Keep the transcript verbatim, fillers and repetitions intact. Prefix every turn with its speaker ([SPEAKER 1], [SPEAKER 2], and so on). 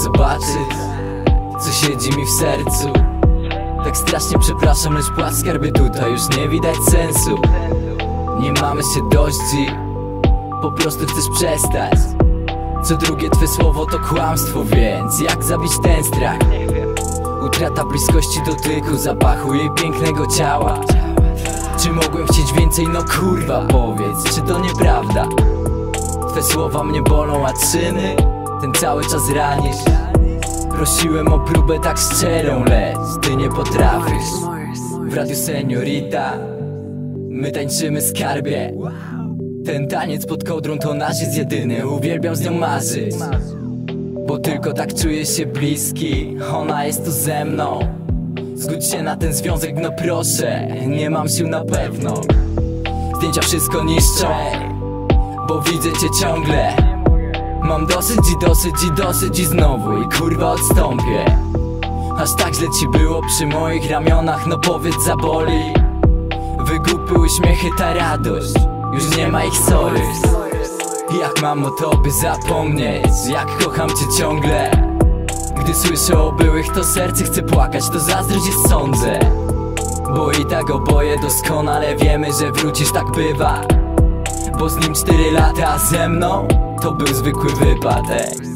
[SPEAKER 1] zobaczyć, co siedzi mi w sercu. Tak strasznie przepraszam, lecz płacz skarby, tutaj już nie widać sensu. Nie mamy się dość, po prostu chcesz przestać. Co drugie twe słowo to kłamstwo, więc jak zabić ten strach? Utrata bliskości, dotyku, zapachu jej pięknego ciała. Czy mogłem chcieć więcej? No kurwa, powiedz, czy to nieprawda? Twe słowa mnie bolą, a czyny ten cały czas ranisz. Prosiłem o próbę tak szczerą, lecz ty nie potrafisz. W radiu Seniorita my tańczymy, skarbie. Ten taniec pod kołdrą to nasz jest jedyny, uwielbiam z nią marzyć, bo tylko tak czuję się bliski. Ona jest tu ze mną. Zgódź się na ten związek, no proszę, nie mam sił na pewno. Zdjęcia wszystko niszczą, bo widzę cię ciągle. Mam dosyć i dosyć i dosyć i znowu i kurwa odstąpię. Aż tak źle ci było przy moich ramionach, no powiedz, zaboli. Wygłupy, uśmiechy, ta radość, już nie ma ich, sorry. Jak mam o tobie zapomnieć, jak kocham cię ciągle. Gdy słyszę o byłych, to serce chce płakać, to zazdrość jest, sądzę. Bo i tak oboje doskonale wiemy, że wrócisz, tak bywa. Bo z nim cztery lata, a ze mną to był zwykły wypadek.